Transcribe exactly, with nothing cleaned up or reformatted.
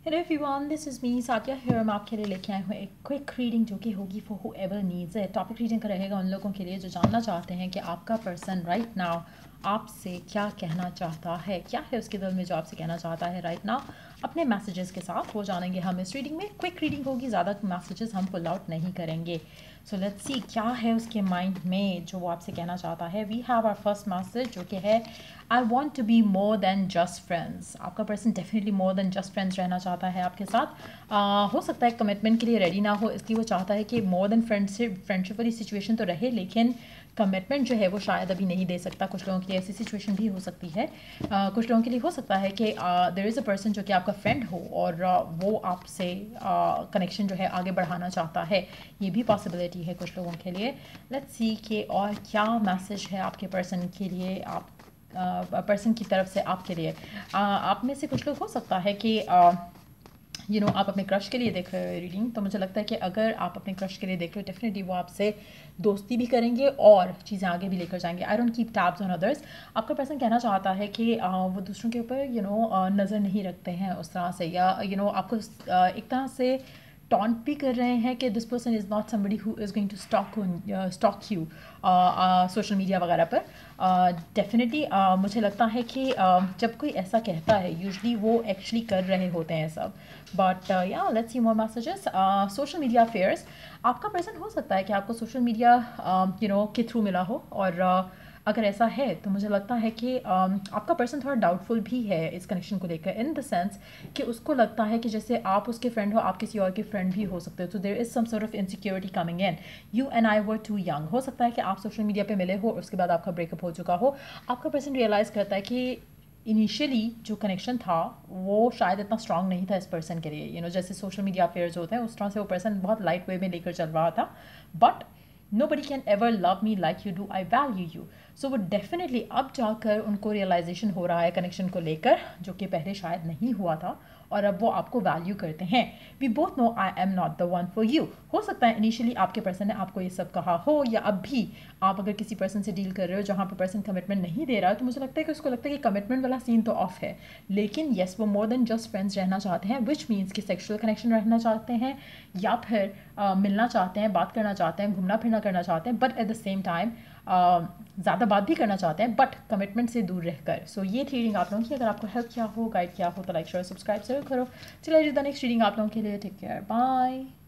Hello everyone, this is me Satiya here. हम आपके लिए लेके आए हुए एक क्विक रीडिंग जो कि होगी फॉर हु एवर नीड्स है। टॉपिक रीडिंग का रहेगा उन लोगों के लिए जो जानना चाहते हैं कि आपका पर्सन राइट नाउ आपसे क्या कहना चाहता है, क्या है उसके दिल में जो आपसे कहना चाहता है राइट नाउ। अपने मैसेजेस के साथ वो जानेंगे हम इस रीडिंग में। क्विक रीडिंग होगी, ज़्यादा मैसेजेस हम पुल आउट नहीं करेंगे। सो लेट्स सी क्या है उसके माइंड में जो वो आपसे कहना चाहता है। We have our first message जो कि है I want to be more than just friends. आपका person definitely more than just friends रहना चाहता है आपके साथ। uh, हो सकता है कमिटमेंट के लिए रेडी ना हो, इसलिए वो चाहता है कि मोर देन फ्रेंडशिप फ्रेंडशिप वाली सिचुएशन तो रहे, लेकिन कमिटमेंट जो है वो शायद अभी नहीं दे सकता। कुछ लोगों के लिए ऐसी सिचुएशन भी हो सकती है। uh, कुछ लोगों के लिए हो सकता है कि देयर इज़ अ पर्सन जो कि आपका फ्रेंड हो और uh, वो आपसे कनेक्शन uh, जो है आगे बढ़ाना चाहता है। ये भी पॉसिबिलिटी है कुछ लोगों के लिए। लेट्स सी कि और क्या मैसेज है आपके पर्सन के लिए, आप पर्सन uh, की तरफ से आपके लिए। uh, आप में से कुछ लोग हो सकता है कि uh, यू नो आप अपने क्रश के लिए देख रहे हो रीडिंग, तो मुझे लगता है कि अगर आप अपने क्रश के लिए देख रहे हो डेफिनेटली वो आपसे दोस्ती भी करेंगे और चीज़ें आगे भी लेकर जाएंगे। I don't keep tabs on others. आपका पर्सन कहना चाहता है कि आ, वो दूसरों के ऊपर यू नो नज़र नहीं रखते हैं उस तरह से, या यू you नो know, आपको आ, एक तरह से टॉन्ट भी कर रहे हैं कि this person is not somebody who is going to stalk stalk you social media वगैरह पर। डेफिनेटली uh, uh, मुझे लगता है कि uh, जब कोई ऐसा कहता है यूजली वो एक्चुअली कर रहे होते हैं सब। But yeah let's see more messages. Social media affairs, आपका पर्सन हो सकता है कि आपको सोशल मीडिया यू नो के थ्रू मिला हो, और uh, अगर ऐसा है तो मुझे लगता है कि um, आपका पर्सन थोड़ा डाउटफुल भी है इस कनेक्शन को लेकर, इन द सेंस कि उसको लगता है कि जैसे आप उसके फ्रेंड हो, आप किसी और के फ्रेंड भी हो सकते हो। तो there is some sort of insecurity coming in. You and I were too young. हो सकता है कि आप सोशल मीडिया पे मिले हो और उसके बाद आपका ब्रेकअप हो चुका हो। आपका पर्सन रियलाइज़ करता है कि इनिशियली जो कनेक्शन था वो शायद इतना स्ट्रांग नहीं था इस पर्सन के लिए। यू you नो know, जैसे सोशल मीडिया अफेयर्स होते हैं उस तरह से वो पर्सन बहुत लाइट वे में लेकर चल रहा था। But nobody can ever love me like you do, I value you. So वो definitely अब जाकर उनको रियलाइजेशन हो रहा है कनेक्शन को लेकर, जो कि पहले शायद नहीं हुआ था, और अब वो आपको वैल्यू करते हैं। We both know I am not the one for you. हो सकता है इनिशियली आपके पर्सन ने आपको ये सब कहा हो, या अब भी आप अगर किसी पर्सन से डील कर रहे हो जहाँ पर पर्सन कमिटमेंट नहीं दे रहा है, तो मुझे लगता है कि उसको लगता है कि कमिटमेंट वाला सीन तो ऑफ है, लेकिन येस वो मोर देन जस्ट फ्रेंड्स रहना चाहते हैं, विच मीन्स कि सेक्शुअल कनेक्शन रखना चाहते हैं, या फिर uh, मिलना चाहते हैं, बात करना चाहते हैं, घूमना फिरना करना चाहते हैं, but at the same time ज़्यादा बात भी करना चाहते हैं बट कमिटमेंट से दूर रहकर। सो so, ये थी रीडिंग आप लोगों की। अगर आपको हेल्प किया हो, गाइड किया हो, तो लाइक शेयर सब्सक्राइब जरूर करो। चलिए द नेक्स्ट रीडिंग आप लोगों के लिए। Take care, bye.